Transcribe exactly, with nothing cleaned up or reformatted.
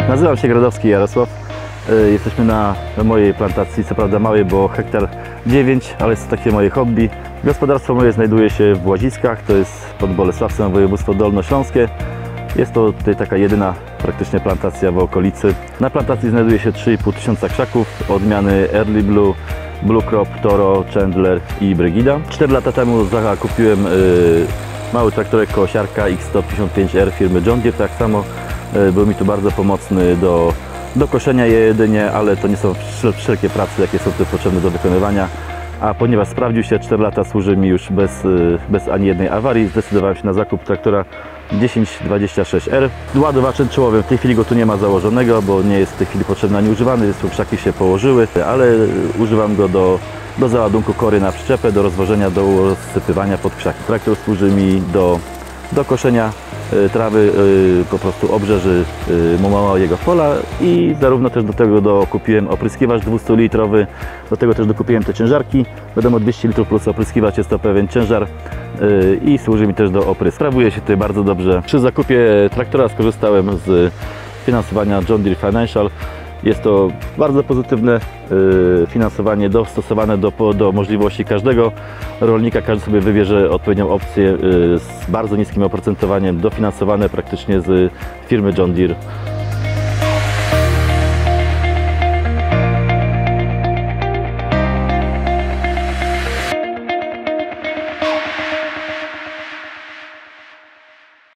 Nazywam się Gradowski Jarosław. Jesteśmy na, na mojej plantacji, co prawda małej, bo hektar dziewięć, ale jest to takie moje hobby. Gospodarstwo moje znajduje się w Łaziskach, to jest pod Bolesławcem, województwo dolnośląskie. Jest to tutaj taka jedyna praktycznie plantacja w okolicy. Na plantacji znajduje się trzy i pół tysiąca krzaków, odmiany Early Blue, Blue Crop, Toro, Chandler i Brygida. cztery lata temu kupiłem yy, mały traktorek koosiarka X sto pięćdziesiąt pięć R firmy John Deere, tak samo. Yy, był mi tu bardzo pomocny do, do koszenia je jedynie, ale to nie są wszelkie prace, jakie są tu potrzebne do wykonywania. A ponieważ sprawdził się, cztery lata służy mi już bez, yy, bez ani jednej awarii, zdecydowałem się na zakup traktora tysiąc dwadzieścia sześć R. Ładowaczem czołowym w tej chwili go tu nie ma założonego, bo nie jest w tej chwili potrzebny ani używany, więc krzaki się położyły, ale używam go do, do załadunku kory na przyczepę, do rozwożenia, do rozsypywania pod krzaki. Traktor służy mi do, do koszenia y, trawy, y, po prostu obrzeży y, jego pola i zarówno też do tego do, kupiłem opryskiwacz dwustu litrowy, do tego też dokupiłem te ciężarki, wiadomo dwieście litrów plus opryskiwacz, jest to pewien ciężar i służy mi też do oprysku. Sprawuje się tutaj bardzo dobrze. Przy zakupie traktora skorzystałem z finansowania John Deere Financial. Jest to bardzo pozytywne finansowanie dostosowane do, do możliwości każdego rolnika. Każdy sobie wybierze odpowiednią opcję z bardzo niskim oprocentowaniem, dofinansowane praktycznie z firmy John Deere.